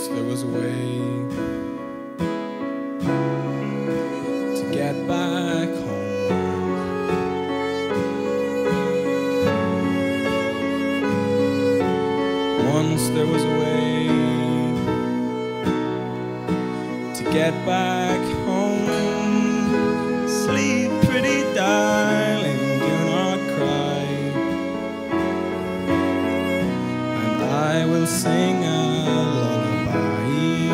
Once there was a way to get back home. Once there was a way to get back home. Sleep, pretty darling, do not cry, and I will sing a lullaby.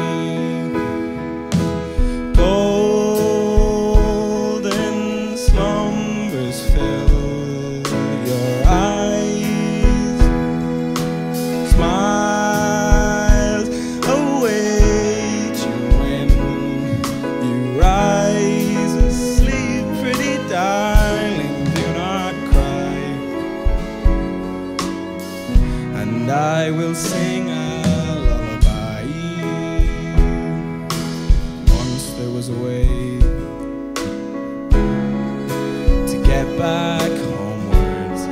Golden slumbers fill your eyes, smiles await you when you rise. Asleep, pretty darling, do not cry, and I will sing a lullaby. Once there was a way to get back homewards.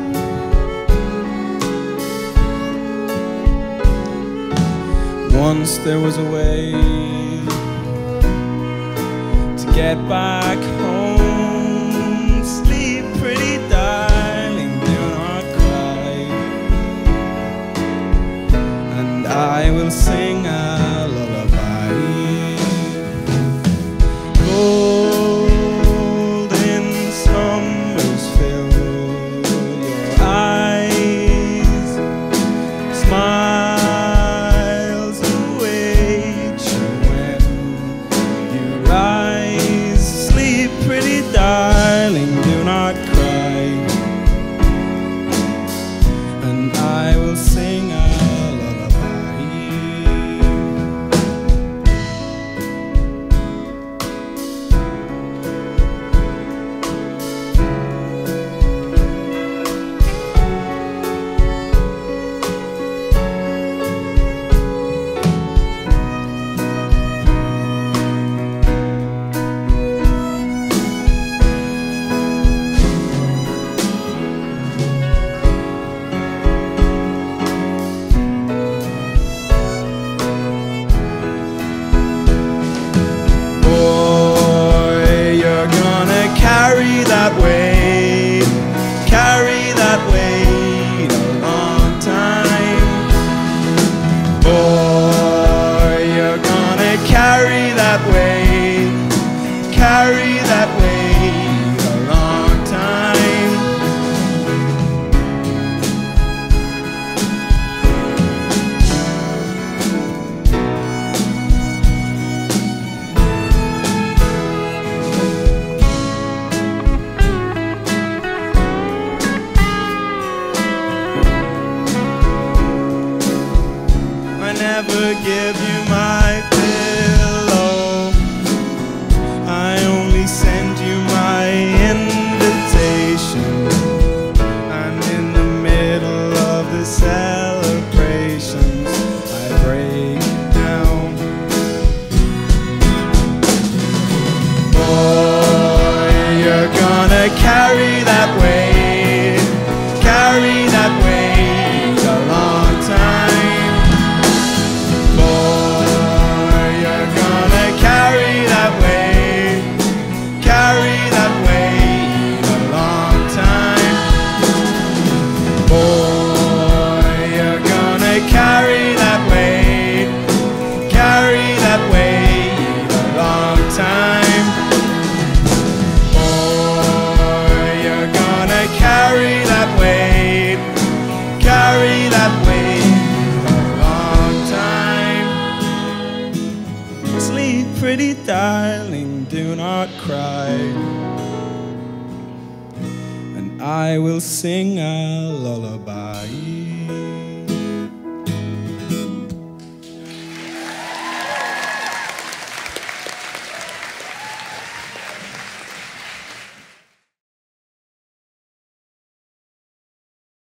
Once there was a way to get back home. Sleep, pretty darling, do not cry, and I will sing a lullaby. Golden slumbers fill your eyes, smiles await you when you rise. Sleep, pretty darling, do not cry, and I will sing a lullaby. Carry that weight a long time. Boy, you're gonna carry that weight a long time. I never give you my pillow, I only send you my invitation. And in the middle of the celebrations, I break down. Boy, you're gonna carry that weight a long time. Boy, you're gonna carry that weight a long time. Boy, you're gonna carry that weight a long time. Boy, you're gonna carry that weight a long time. Sleep, pretty darling, do not cry, and I will sing a lullaby.